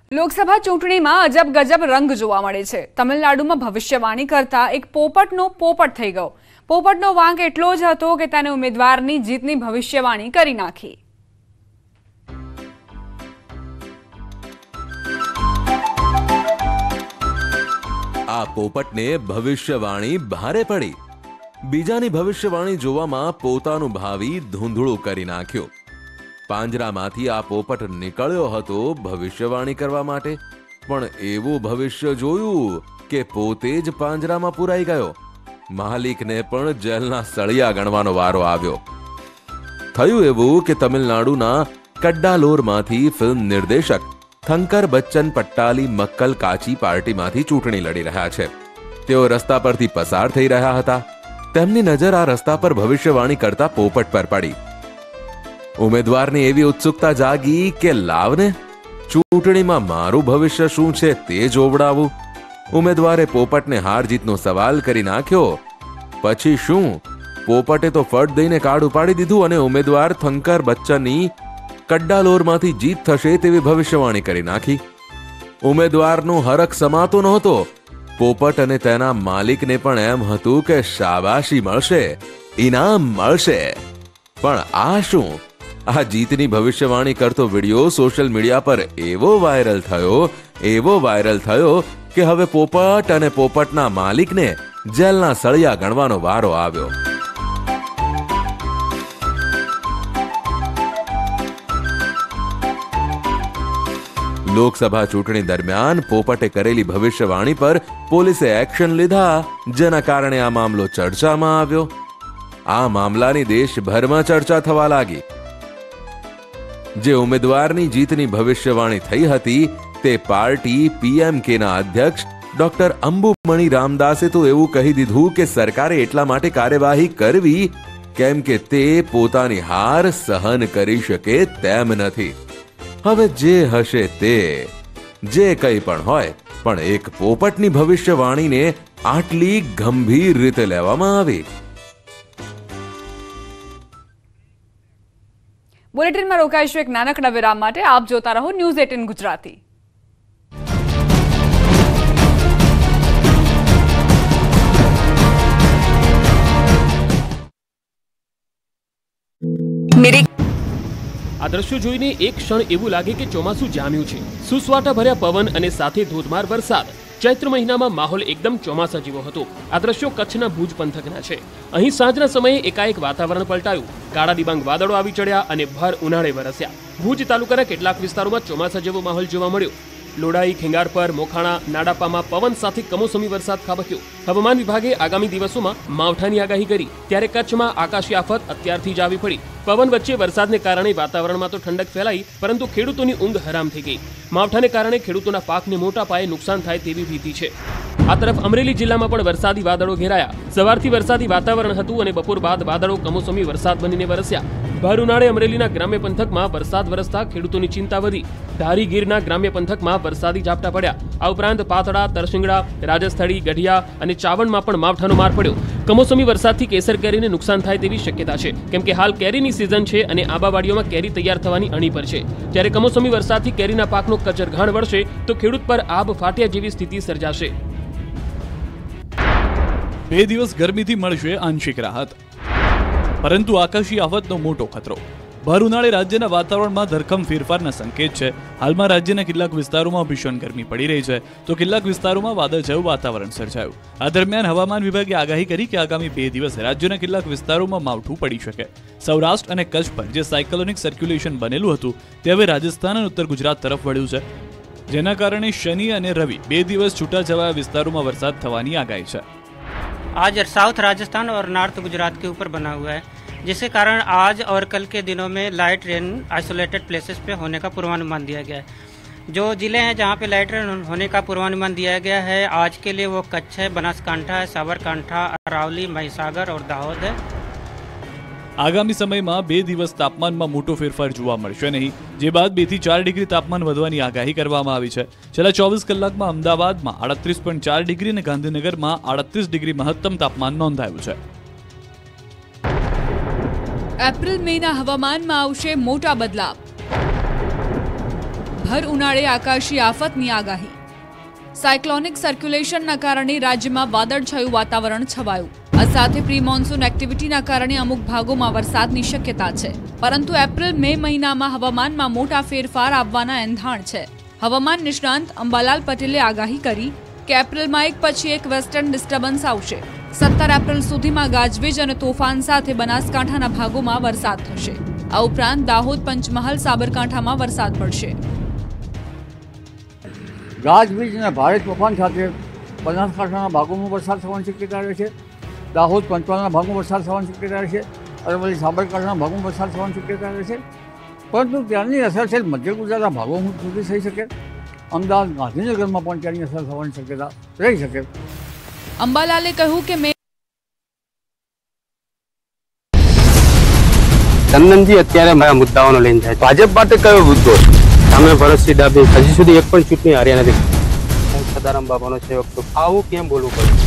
લોકસભા ચૂંટણીમાં અજબ ગજબ રંગ જોવા મળે છે। તમિલનાડુમાં ભવિષ્યવાણી કરતા એક પોપટનો પોપટ થઈ ગયો। પોપટનો વાંક એટલો જ હતો કે તેને ઉમેદવારની જીતની ભવિષ્યવાણી કરી નાખી। આ પોપટને ભવિષ્યવાણી ભારે પડી। બીજાની ભવિષ્યવાણી જોવામાં પોતાનું ભાવિ ધૂંધળું કરી નાખ્યું। પાંજરામાંથી આ પોપટ નીકળ્યો હતો ભવિષ્યવાણી કરવા માટે, પણ એવું ભવિષ્ય જોયું કે પોતે જ પાંજરામાં પુરાઈ ગયો। માલિકને પણ જેલના સળિયા ગણવાનો વારો આવ્યો। થયું એવું કે તમિલનાડુના કડ્ડાલોરમાંથી ફિલ્મ નિર્દેશક થંકર બચ્ચન પટ્ટાલી મક્કલ કાચી પાર્ટીમાંથી ચૂંટણી લડી રહ્યા છે। તેઓ રસ્તા પરથી પસાર થઈ રહ્યા હતા। તેમની નજર આ રસ્તા પર ભવિષ્યવાણી કરતા પોપટ પર પડી। ઉમેદવારની એવી ઉત્સુકતા જાગી કે લાવને ચૂંટણીમાં મારું ભવિષ્ય શું છે તે જોવડાવું। ઉમેદવારે પોપટને હાર જીતનો સવાલ કરી નાખ્યો। પછી શું? પોપટે તો ફટ દઈને કાર્ડ ઉપાડી દીધું અને ઉમેદવાર થંકર બચ્ચનની કડ્ડાલોરમાંથી જીત થશે તેવી ભવિષ્યવાણી કરી નાખી। ઉમેદવારનું હરખ સમાતો નહોતો। પોપટ અને તેના માલિકને પણ એમ હતું કે શાબાશી મળશે, ઇનામ મળશે। પણ આ શું? આ જીતની ભવિષ્યવાણી કરતો વિડિયો સોશિયલ મીડિયા પર એવો વાયરલ થયો કે હવે પોપટ અને પોપટના માલિકને જેલના સળિયા ગણવાનો વારો આવ્યો। લોકસભા ચૂંટણી દરમિયાન પોપટે કરેલી ભવિષ્યવાણી પર પોલીસે એક્શન લીધા, જેના કારણે આ મામલો ચર્ચામાં આવ્યો। આ મામલાની દેશભરમાં ચર્ચા થવા લાગી। જે ઉમેદવારની જીતની ભવિષ્યવાણી થઈ હતી તે પાર્ટી પીએમકેના અધ્યક્ષ ડોક્ટર અંબુમણી રામદાસે તો એવું કહી દીધું કે સરકારે એટલા માટે કાર્યવાહી કરવી કેમ કે તે પોતાની હાર સહન કરી શકે તેમ નથી। હવે જે હશે તે, જે કંઈ પણ હોય, પણ એક પોપટની ભવિષ્યવાણીને આટલી ગંભીર રીતે લેવામાં આવી। બુલેટિનમાં રોકાઈશું એક નાનકડા વિરામ માટે। આપ જોતા રહો ન્યૂઝ 18 ગુજરાતી। આ દ્રશ્યો જોઈને એક ક્ષણ એવું લાગે કે ચોમાસું જામ્યું છે। સુસવાટા ભર્યા પવન અને સાથે ધોધમાર વરસાદ। ચૈત્ર મહિનામાં માહોલ એકદમ ચોમાસા જેવો હતો। આ દ્રશ્યો કચ્છના ભુજ પંથકના છે। અહીં સાંજના સમયે એકાએક વાતાવરણ પલટાયું। કાળા ડિબાંગ વાદળો આવી ચડ્યા અને ભર ઉનાળે વરસ્યા। ભુજ તાલુકાના કેટલાક વિસ્તારોમાં ચોમાસા જેવો માહોલ જોવા મળ્યો। લોડાઈ, ખેંગારપર, મોખાણા, નાડાપામાં પવન સાથે કમોસમી વરસાદ ખાબક્યો। હવામાન વિભાગે આગામી દિવસોમાં માવઠાની આગાહી કરી, ત્યારે કચ્છમાં આકાશી આફત અત્યારથી જ આવી પડી। પવન વચ્ચે વરસાદને કારણે વાતાવરણમાં તો ઠંડક ફેલાઈ, પરંતુ ખેડૂતોની ઊંઘ હરામ થઈ ગઈ। માવઠાને કારણે ખેડૂતોના પાકને મોટા પાયે નુકસાન થાય તેવી ભીતિ છે। આ તરફ અમરેલી જિલ્લામાં પણ વરસાદી વાદળો ઘેરાયા। સવારથી વરસાદી વાતાવરણ હતું અને બપોર બાદ વાદળો કમોસમી વરસાદ બનીને વરસ્યા। ભર ઉનાળે અમરેલીના ગ્રામ્ય પંથકમાં વરસાદ વરસતા ખેડૂતોની ચિંતા વધી। ધારી ગીરના ગ્રામ્ય પંથકમાં વરસાદી ઝાપટા પડ્યા। આ ઉપરાંત પાતળા, તરસિંગડા, રાજસ્થળી, ગઢિયા અને ચાવણમાં પણ માવઠાનો માર પડ્યો। કમોસમી વરસાદથી કેસર કેરીને નુકસાન થાય તેવી શક્યતા છે, કેમ કે હાલ કેરીની સિઝન છે અને આંબાવાડીઓમાં કેરી તૈયાર થવાની અણી પર છે। ત્યારે કમોસમી વરસાદથી કેરીના પાકનો કચરઘાણ વળશે તો ખેડૂત પર આબ ફાટ્યા જેવી સ્થિતિ સર્જાશે। 2 દિવસ ગરમીથી મળશે આંશિક રાહત, પરંતુ આકાશી આફતનો મોટો ખતરો। ભર ઉનાળે રાજ્યના વાતાવરણમાં ધરખમ ફેરફારના સંકેત છે। હાલમાં રાજ્યના કેટલાક વિસ્તારોમાં ભીષણ ગરમી પડી રહી છે, તો કેટલાક વિસ્તારોમાં વાદળછાયું વાતાવરણ સર્જાયું। આ દરમિયાન હવામાન વિભાગે આગાહી કરી કે આગામી 2 દિવસ રાજ્યના કેટલાક વિસ્તારોમાં માવઠું પડી શકે। સૌરાષ્ટ્ર અને કચ્છ પર જે સાયક્લોનિક સર્ક્યુલેશન બનેલું હતું તે હવે રાજસ્થાન અને ઉત્તર ગુજરાત તરફ વળ્યું છે, જેના કારણે શનિ અને રવિ 2 દિવસ છૂટાછવાયા વિસ્તારોમાં વરસાદ થવાની આગાહી છે। आज साउथ राजस्थान और नॉर्थ गुजरात के ऊपर बना हुआ है, जिसके कारण आज और कल के दिनों में लाइट रेन आइसोलेटेड प्लेसेस पे होने का पूर्वानुमान दिया गया है। जो ज़िले हैं जहाँ पे लाइट रेन होने का पूर्वानुमान दिया गया है आज के लिए वो कच्छ है, बनासकांठा है, साबरकांठा, अरावली, महिसागर और दाहोद है। આગામી સમયમાં 2 દિવસ તાપમાનમાં મોટો ફેરફાર જોવા મળશે નહીં, જે બાદ 2 થી 4 ડિગ્રી તાપમાન વધવાની આગાહી કરવામાં આવી છે। છેલ્લા 24 કલાકમાં અમદાવાદમાં 38.4 ડિગ્રી અને ગાંધીનગરમાં 38 ડિગ્રી મહત્તમ તાપમાન નોંધાયું છે। એપ્રિલ મેના હવામાનમાં આવશે મોટા બદલાવ। ભર ઉનાળે આકાશી આફતની આગાહી. સાયક્લોનિક સર્ક્યુલેશનના કારણે રાજ્યમાં વાદળછાયું વાતાવરણ છવાયું. આ સાથે પ્રી મોન્સૂન એક્ટિવિટીના કારણે અમુક ભાગોમાં વરસાદની શક્યતા છે. પરંતુ એપ્રિલ-મે મહિનામાં હવામાનમાં મોટા ફેરફાર આવવાના એંધાણ છે. હવામાન નિષ્ણાંત અંબાલાલ પટેલે આગાહી કરી કે એપ્રિલમાં એક પછી એક વેસ્ટર્ન ડિસ્ટર્બન્સ આવશે. 17 એપ્રિલ સુધીમાં ગાજવીજ અને તોફાન સાથે બનાસકાંઠાના ભાગોમાં વરસાદ થશે. આ ઉપરાંત દાહોદ, પંચમહાલ, સાબરકાંઠામાં વરસાદ પડશે. ગાજવીજ અને ભારે તોફાન સાથે બનાસકાંઠાના ભાગોમાં વરસાદ થવાની શક્યતા રહે છે. દાહોદ, પંચમહાલના ભાગોમાં વરસાદ થવાની શક્યતા રહે છે. અરવલ્લી, સાબરકાંઠાના ભાગોમાં વરસાદ થવાની શક્યતા રહે છે. પરંતુ ત્યાંની અસર છે મધ્ય ગુજરાતના ભાગો સુધી થઈ શકે. અમદાવાદ, ગાંધીનગરમાં પણ ત્યાંની અસર થવાની શક્યતા રહી શકે. અંબાલાલે કહ્યું કે ચંદનજી અત્યારે મારા મુદ્દાઓનો લઈને જાય. ભાજપ માટે કયો મુદ્દો સામે ભરતસિંહ ડાભી હજી સુધી એક પણ ચૂંટણી હાર્યા નથી. હું સદારામ બાબાનો સેવક છું. આવું કેમ બોલવું પડે?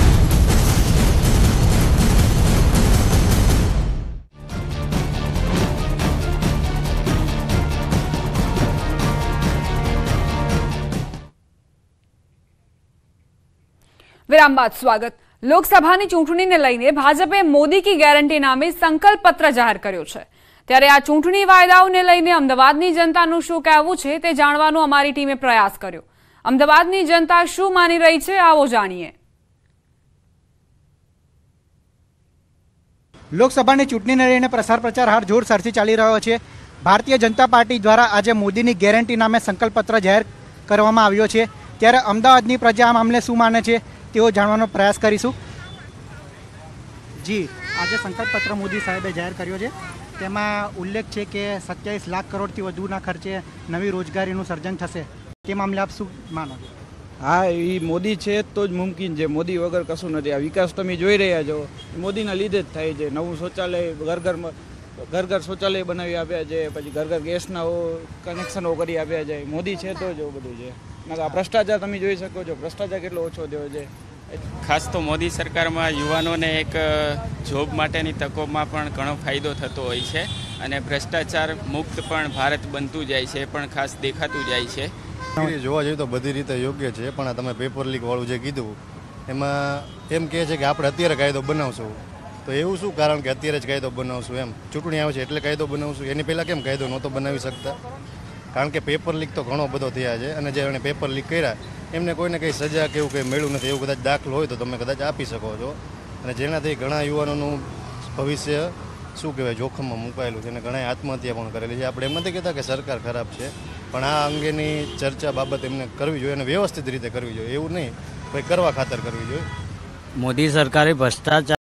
વિરામ બાદ સ્વાગત. લોકસભાની ચૂંટણીને લઈને ભાજપે મોદી કી ગેરંટી નામે સંકલ્પ પત્ર જાહેર કર્યો છે. ત્યારે આ ચૂંટણી વાયદાઓને લઈને અમદાવાદની જનતાનું શું કહેવું છે તે જાણવાનો અમારી ટીમે પ્રયાસ કર્યો. અમદાવાદની જનતા શું માની રહી છે, આવો જાણીએ. લોકસભાની ચૂંટણીને લઈને પ્રસાર પ્રચાર હાલ જોરશોરથી ચાલી રહ્યો છે. ભારતીય જનતા પાર્ટી દ્વારા આજે મોદીની ગેરંટી નામે સંકલ્પપત્ર જાહેર કરવામાં આવ્યો છે. ત્યારે અમદાવાદની પ્રજા આ મામલે શું માને છે તેઓ જાણવાનો પ્રયાસ કરીશું. જી, આજે સંકલ્પપત્ર મોદી સાહેબે જાહેર કર્યો છે. તેમાં ઉલ્લેખ છે કે 27 લાખ કરોડથી વધુના ખર્ચે નવી રોજગારીનું સર્જન થશે. તે મામલે આપ શું માનો છો? હા, એ મોદી છે તો જ મુમકિન છે. મોદી વગર કશું નથી. આ વિકાસ તમે જોઈ રહ્યા છો, મોદીના લીધે જ થાય છે. નવું શૌચાલય ઘર ઘર શૌચાલય બનાવી આપ્યા છે. પછી ઘર ઘર ગેસના કનેક્શનો કરી આપ્યા છે. મોદી છે તો જ બધું છે. આ ભ્રષ્ટાચાર તમે જોઈ શકો છો. ભ્રષ્ટાચાર કેટલો ઓછો થયો છે. ખાસ તો મોદી સરકારમાં યુવાનોને એક જોબ માટેની તકોમાં પણ ઘણો ફાયદો થતો હોય છે અને ભ્રષ્ટાચાર મુક્ત પણ ભારત બનતું જાય છે, પણ ખાસ દેખાતું જાય છે. જોવા જઈએ તો બધી રીતે યોગ્ય છે, પણ આ તમે પેપર લીક વાળું જે કીધું એમાં એમ કહે છે કે આપણે અત્યારે કાયદો બનાવશું. તો એવું શું કારણ કે અત્યારે જ કાયદો બનાવશું? એમ ચૂંટણી આવે છે એટલે કાયદો બનાવશું? એની પહેલાં કેમ કાયદો નહોતો બનાવી શકતા? કારણ કે પેપર લીક તો ઘણો બધો થયા છે અને જે એણે પેપર લીક કર્યા એમને કોઈને કંઈ સજા કે એવું કંઈ મળ્યું નથી. એવું કદાચ દાખલો હોય તો તમે કદાચ આપી શકો છો. અને જેનાથી ઘણા યુવાનોનું ભવિષ્ય શું કહેવાય જોખમમાં મુકાયેલું છે અને ઘણા આત્મહત્યા પણ કરેલી છે. આપણે એમ નથી કહેતા કે સરકાર ખરાબ છે, પણ આ અંગેની ચર્ચા બાબત એમને કરવી જોઈએ અને વ્યવસ્થિત રીતે કરવી જોઈએ. એવું નહીં ભાઈ કરવા ખાતર કરવી જોઈએ. મોદી સરકારે ભ્રષ્ટાચાર